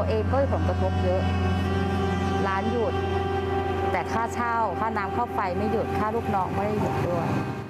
เองก็มีผลกระทบเยอะร้านหยุดแต่ค่าเช่าค่าน้ำค่าไฟไม่หยุดค่าลูกน้องไม่ได้หยุดด้วย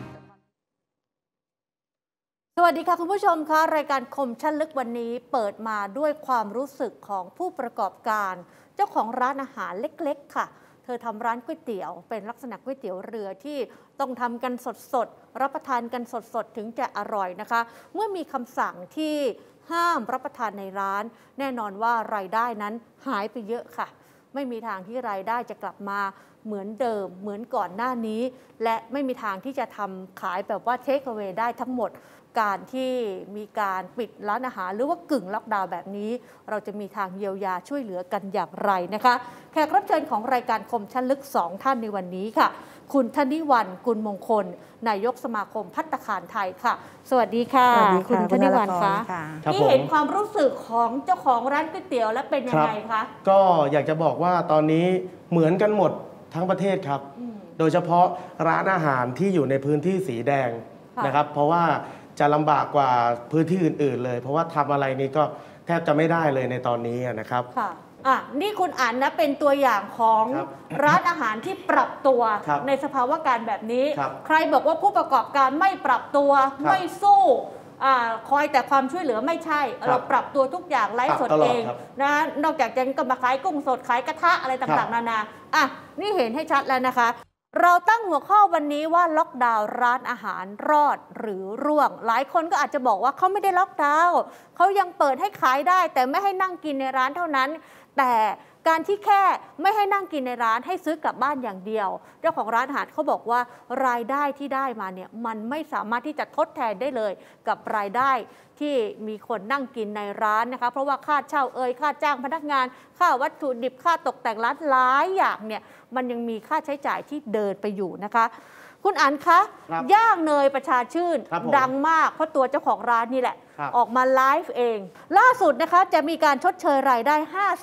สวัสดีค่ะคุณผู้ชมคะรายการคมชั้นลึกวันนี้เปิดมาด้วยความรู้สึกของผู้ประกอบการเจ้าของร้านอาหารเล็กๆค่ะเธอทำร้านก๋วยเตี๋ยวเป็นลักษณะก๋วยเตี๋ยวเรือที่ต้องทำกันสดๆรับประทานกันสดๆถึงจะอร่อยนะคะเมื่อมีคำสั่งที่ห้ามรับประทานในร้านแน่นอนว่ารายได้นั้นหายไปเยอะค่ะไม่มีทางที่รายได้จะกลับมาเหมือนเดิมเหมือนก่อนหน้านี้และไม่มีทางที่จะทำขายแบบว่าเทคเอาไว้ได้ทั้งหมดการที่มีการปิดร้านอาหารหรือว่ากึ่งล็อกดาวน์แบบนี้เราจะมีทางเยียวยาช่วยเหลือกันอย่างไรนะคะแขกรับเชิญของรายการคมชั้นลึก2ท่านในวันนี้ค่ะคุณธนิวรรณกุลมงคลนายกสมาคมภัตตาคารไทยค่ะสวัสดีค่ะคุณธนิวรรณคะที่เห็นความรู้สึกของเจ้าของร้านก๋วยเตี๋ยวและเป็นยังไงคะก็อยากจะบอกว่าตอนนี้เหมือนกันหมดทั้งประเทศครับโดยเฉพาะร้านอาหารที่อยู่ในพื้นที่สีแดงนะครับเพราะว่าจะลำบากกว่าพื้นที่อื่นๆเลยเพราะว่าทำอะไรนี้ก็แทบจะไม่ได้เลยในตอนนี้นะครับค่ะนี่คุณอ่านนะเป็นตัวอย่างของร้านอาหารที่ปรับตัวในสภาวะการแบบนี้ใครบอกว่าผู้ประกอบการไม่ปรับตัวไม่สู้คอยแต่ความช่วยเหลือไม่ใช่เราปรับตัวทุกอย่างไลฟ์สดเองนะนอกจากจะก็มาขายกุ้งสดขายกระทะอะไรต่างๆนานานี่เห็นให้ชัดแล้วนะคะเราตั้งหัวข้อวันนี้ว่าล็อกดาวน์ร้านอาหารรอดหรือร่วงหลายคนก็อาจจะบอกว่าเขาไม่ได้ล็อกดาวน์เขายังเปิดให้ขายได้แต่ไม่ให้นั่งกินในร้านเท่านั้นแต่การที่แค่ไม่ให้นั่งกินในร้านให้ซื้อกลับบ้านอย่างเดียวเจ้าของร้านอาหารเขาบอกว่ารายได้ที่ได้มาเนี่ยมันไม่สามารถที่จะทดแทนได้เลยกับรายได้ที่มีคนนั่งกินในร้านนะคะเพราะว่าค่าเช่าค่าจ้างพนักงานค่าวัตถุดิบค่าตกแต่งร้านหลายอย่างเนี่ยมันยังมีค่าใช้จ่ายที่เดินไปอยู่นะคะคุณอั๋นคะย่างเนยประชาชื่นดังมากเพราะตัวเจ้าของร้านนี่แหละออกมาไลฟ์เองล่าสุดนะคะจะมีการชดเชยรายได้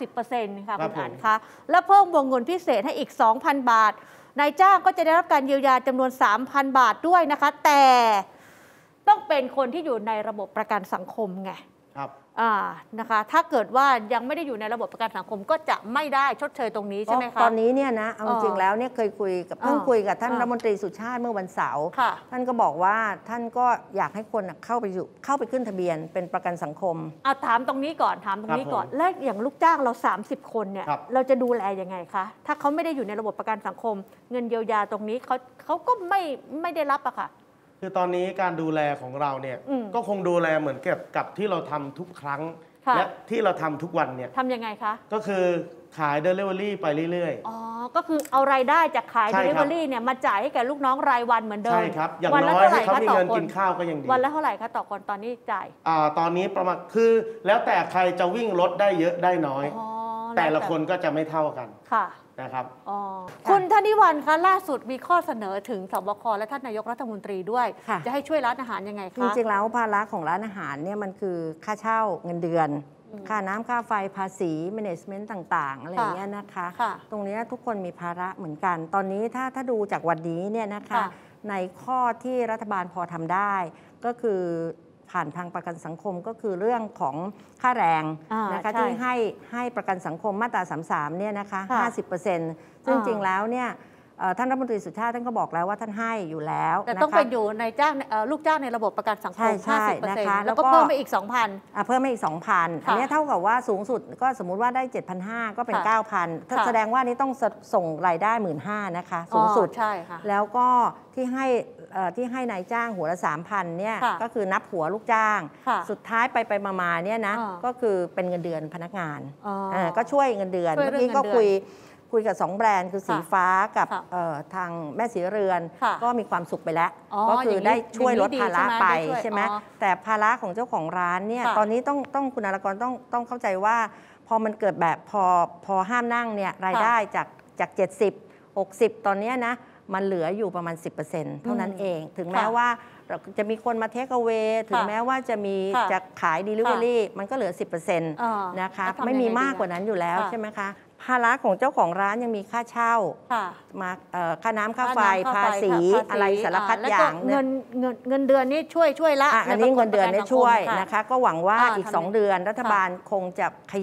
50% ค่ะคุณอั๋นคะและเพิ่มวงเงินพิเศษให้อีก 2,000 บาทนายจ้างก็จะได้รับการเยียวยาจำนวน 3,000 บาทด้วยนะคะแต่ต้องเป็นคนที่อยู่ในระบบประกันสังคมไงนะคะถ้าเกิดว่ายังไม่ได้อยู่ในระบบประกันสังคมก็จะไม่ได้ชดเชยตรงนี้ใช่ไหมคะตอนนี้เนี่ยนะเอาจริงแล้วเนี่ยเคยคุยกับท่านรัฐมนตรีสุชาติเมื่อวันเสาร์ท่านก็บอกว่าท่านก็อยากให้คนเข้าไปขึ้นทะเบียนเป็นประกันสังคมถามตรงนี้ก่อนและอย่างลูกจ้างเรา30 คนเนี่ยเราจะดูแลยังไงคะถ้าเขาไม่ได้อยู่ในระบบประกันสังคมเงินเยียวยาตรงนี้เขาก็ไม่ได้รับอะค่ะคือตอนนี้การดูแลของเราเนี่ยก็คงดูแลเหมือนกับที่เราทำทุกครั้งและที่เราทำทุกวันเนี่ยทำยังไงคะก็คือขาย Delivery ไปเรื่อยๆก็คือเอารายได้จากขาย Delivery เนี่ยมาจ่ายให้แก่ลูกน้องรายวันเหมือนเดิมใช่ครับอย่างน้อยให้เขามีเงินกินข้าวก็ยังดีวันละเท่าไหร่คะต่อคนตอนนี้จ่ายตอนนี้ประมาณคือแล้วแต่ใครจะวิ่งรถได้เยอะได้น้อยแต่ละคนก็จะไม่เท่ากันค่ะนะครับคุณธนิวรรณคะล่าสุดมีข้อเสนอถึงสบคและท่านนายกรัฐมนตรีด้วยจะให้ช่วยร้านอาหารยังไงคะจริงๆแล้วภาระของร้านอาหารเนี่ยมันคือค่าเช่าเงินเดือนค่าน้ำค่าไฟภาษีแมネจเมนต์ต่างๆอะไรอย่างเงี้ยนะคะตรงนี้ทุกคนมีภาระเหมือนกันตอนนี้ถ้าดูจากวันนี้เนี่ยนะคะในข้อที่รัฐบาลพอทำได้ก็คือผ่านทางประกันสังคมก็คือเรื่องของค่าแรงนะคะที่ให้ประกันสังคมมาตรา33เนี่ยนะคะ 50% ซึ่งจริงแล้วเนี่ยท่านรัฐมนตรีสุชาติท่านก็บอกแล้วว่าท่านให้อยู่แล้วแต่ต้องเป็นอยู่ในจ้างลูกจ้างในระบบประกันสังคม 50% แล้วก็เพิ่มไปอีก 2,000 เพิ่มไปอีก 2,000 อันนี้เท่ากับว่าสูงสุดก็สมมุติว่าได้ 7,500 ก็เป็น 9,000 แสดงว่านี้ต้องส่งรายได้ 15,000 นะคะสูงสุดใช่ค่ะแล้วก็ที่ให้นายจ้างหัวละ 3,000 เนี่ยก็คือนับหัวลูกจ้างสุดท้ายไปมาเนี่ยนะก็คือเป็นเงินเดือนพนักงานก็ช่วยเงินเดือนเมื่อกี้ก็คุยกับ2แบรนด์คือสีฟ้ากับทางแม่สีเรือนก็มีความสุขไปแล้วก็คือได้ช่วยลดภาระไปใช่ไหมแต่ภาระของเจ้าของร้านเนี่ยตอนนี้ต้องคุณอารกรต้องเข้าใจว่าพอมันเกิดแบบพอห้ามนั่งเนี่ยรายได้จาก70 60ตอนนี้นะมันเหลืออยู่ประมาณ 10% เท่านั้นเองถึงแม้ว่าจะมีคนมาเทคเอา way ถึงแม้ว่าจะขาย Delivery มันก็เหลือ 10% นะคะไม่มีมากกว่านั้นอยู่แล้วใช่ไหมคะภาระของเจ้าของร้านยังมีค่าเช่ามาค่าน้ำค่าไฟภาษีอะไรสารพัดอย่างเงินเดือนนี่ช่วยละอันนี้เงินเดือนนี่ช่วยนะคะก็หวังว่าอีก2 เดือนรัฐบาลคงจะขยับ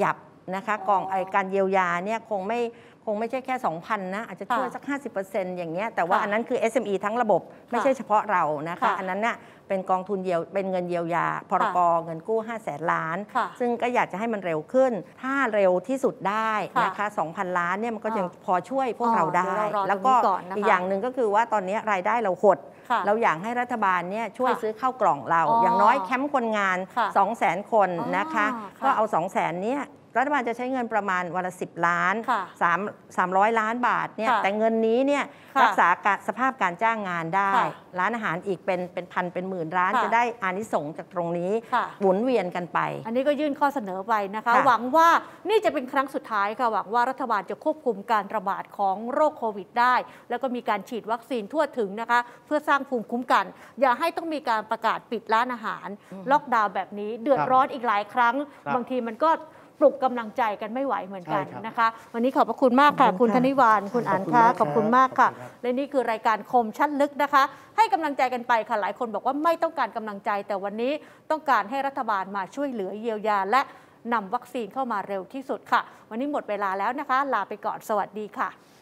นะคะกองการเยียวยาเนี่ยคงไม่ใช่แค่ 2,000 นะอาจจะช่วยสัก 50% อย่างเงี้ยแต่ว่าอันนั้นคือ SME ทั้งระบบไม่ใช่เฉพาะเรานะคะอันนั้นน่ะเป็นกองทุนเป็นเงินเยียวยาพรกเงินกู้ 500,000 ล้านซึ่งก็อยากจะให้มันเร็วขึ้นถ้าเร็วที่สุดได้นะคะ 2,000 ล้านเนี่ยมันก็ยังพอช่วยพวกเราได้แล้วก็อีกอย่างหนึ่งก็คือว่าตอนนี้รายได้เราหดเราอยากให้รัฐบาลเนี่ยช่วยซื้อข้าวกล่องเราอย่างน้อยแคมป์คนงาน 200,000 คนนะคะก็เอา 200,000 เนี่ยรัฐบาลจะใช้เงินประมาณวันละ10 ล้าน300 ล้านบาทเนี่ยแต่เงินนี้เนี่ยรักษาสภาพการจ้างงานได้ร้านอาหารอีกเป็นพันเป็นหมื่นร้านจะได้อานิสงส์จากตรงนี้หมุนเวียนกันไปอันนี้ก็ยื่นข้อเสนอไปนะคะหวังว่านี่จะเป็นครั้งสุดท้ายค่ะหวังว่ารัฐบาลจะควบคุมการระบาดของโรคโควิดได้แล้วก็มีการฉีดวัคซีนทั่วถึงนะคะเพื่อสร้างภูมิคุ้มกันอย่าให้ต้องมีการประกาศปิดร้านอาหารล็อกดาวน์แบบนี้เดือดร้อนอีกหลายครั้งบางทีมันก็ปลุกกำลังใจกันไม่ไหวเหมือนกันนะคะวันนี้ขอบพระคุณมากค่ะคุณธนิวานคุณอั๋นค่ะขอบคุณมากค่ะและนี่คือรายการคมชัดลึกนะคะให้กำลังใจกันไปค่ะหลายคนบอกว่าไม่ต้องการกำลังใจแต่วันนี้ต้องการให้รัฐบาลมาช่วยเหลือเยียวยาและนำวัคซีนเข้ามาเร็วที่สุดค่ะวันนี้หมดเวลาแล้วนะคะลาไปก่อนสวัสดีค่ะ